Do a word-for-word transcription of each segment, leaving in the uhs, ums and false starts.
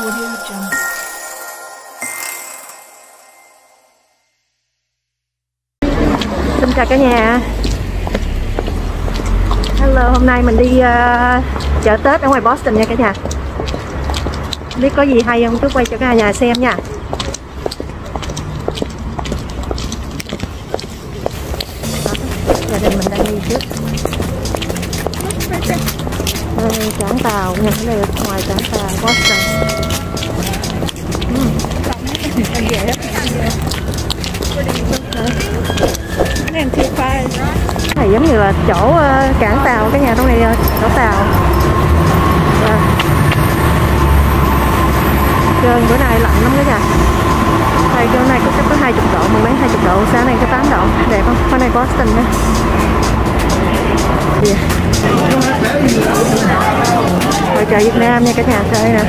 Xin chào cả nhà. Hello, hôm nay mình đi uh, chợ Tết ở ngoài Boston nha cả nhà. Biết có gì hay không, chút quay cho cả nhà xem nha. Gia đình mình đang đi trước. Đây, cảng tàu nha, cái này là ngoài cảng tàu Boston. uhm. Này giống như là chỗ uh, cảng tàu cái nhà trong này, uh, chỗ tàu. Wow. Trơn bữa nay lạnh lắm đó nha. Đây chỗ này có chắc có hai mươi độ, mười mấy hai mươi độ, sáng nay có tám độ. Đẹp không? Hôm nay Boston nữa. Yeah. Rồi chợ Việt Nam nha cả nhà, đây nè.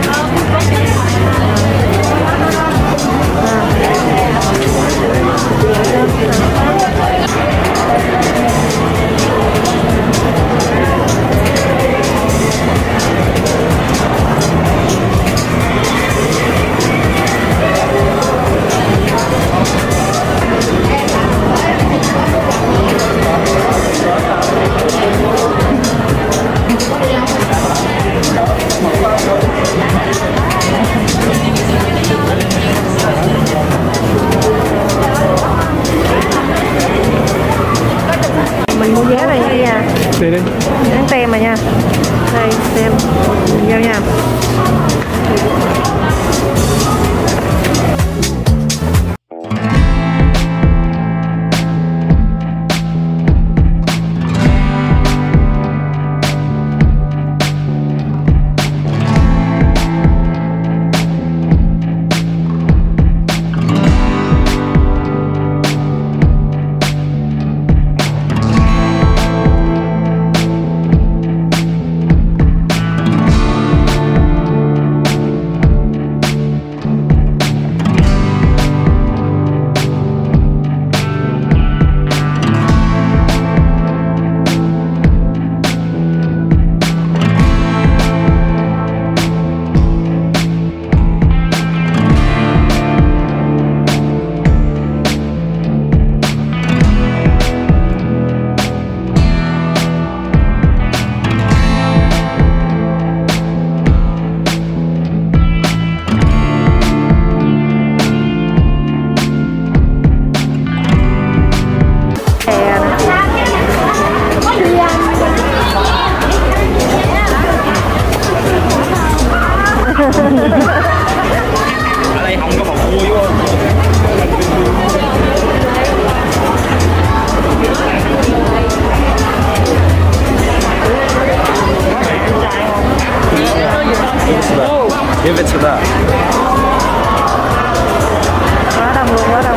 Mình mua vé này nha. Đây đây. Dán tem mà nha. Đây tem. Vô nha. Ở đây không có bọc vui quá. Give it to that. Quá đông luôn, quá đông.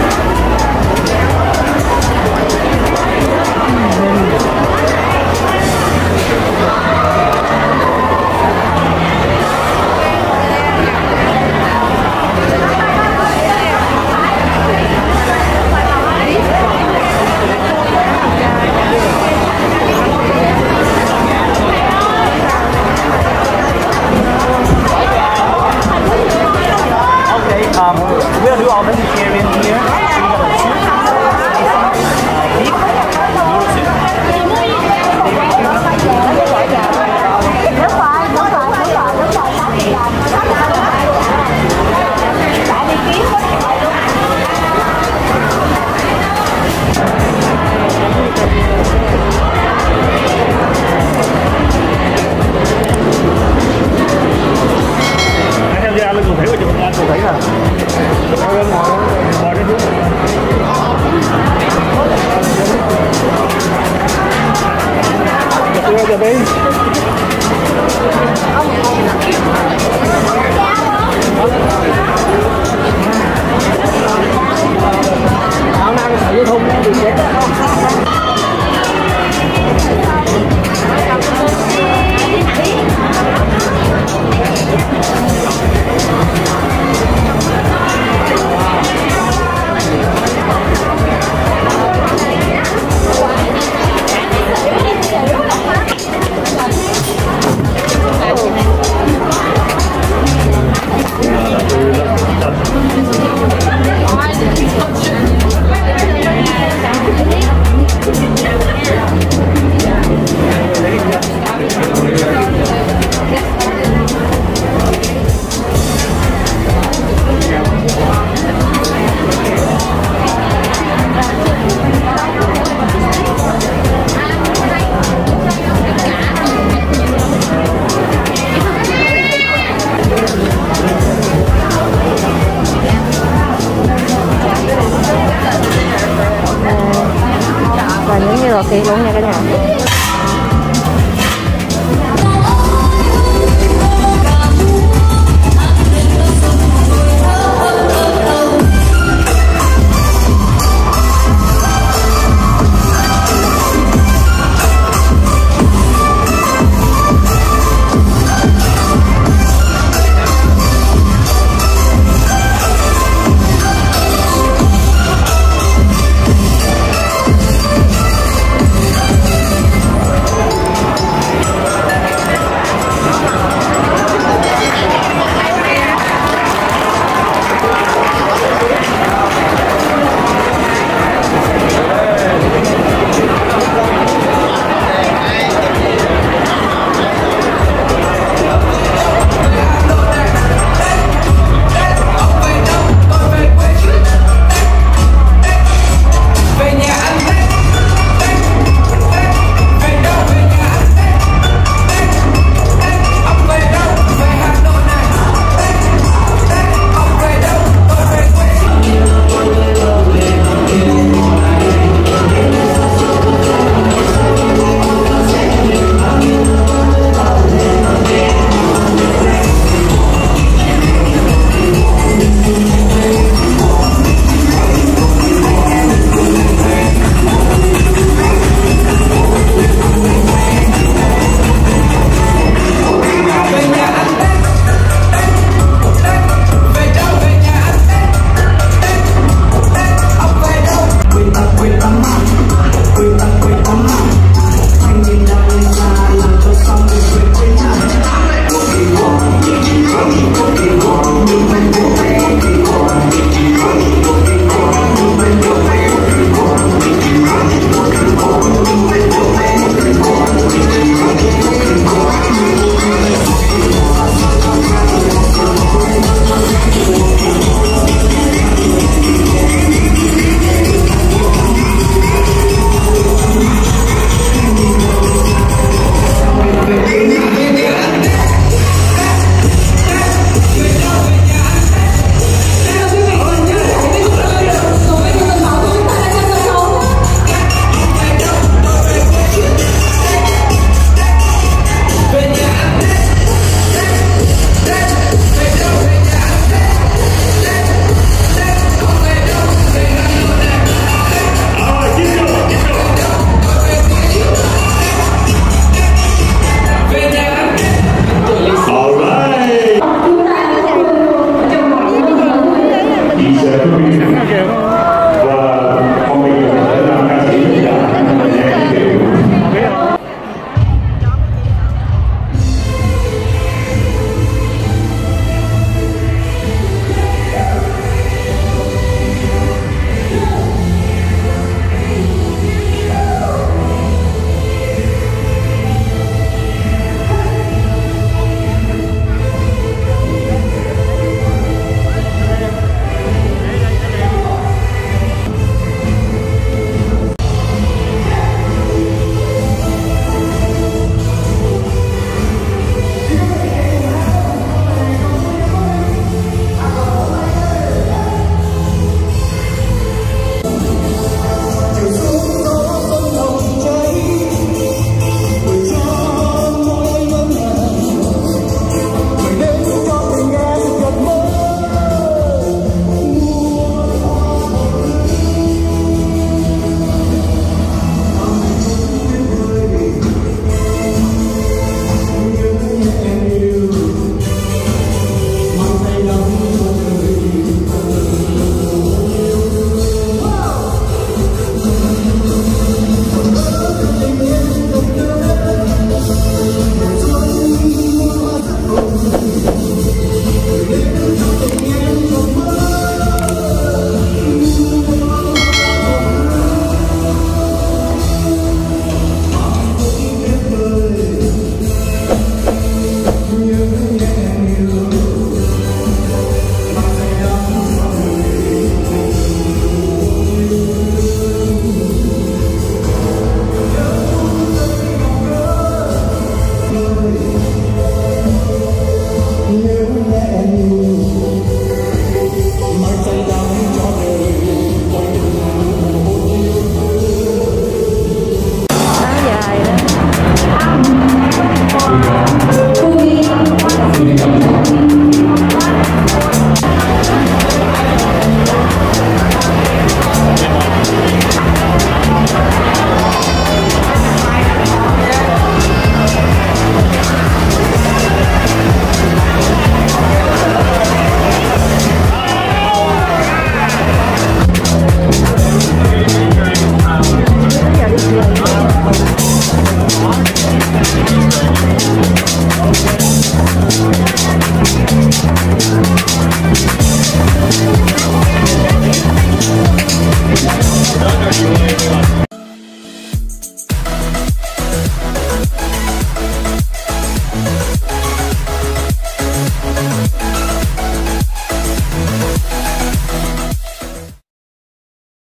Um, we'll do all vegetarian here. Hãy tham gia lên cụ thể của chụp hình cụ thể nè. Ngồi ngồi trên xuống. Let's go, baby.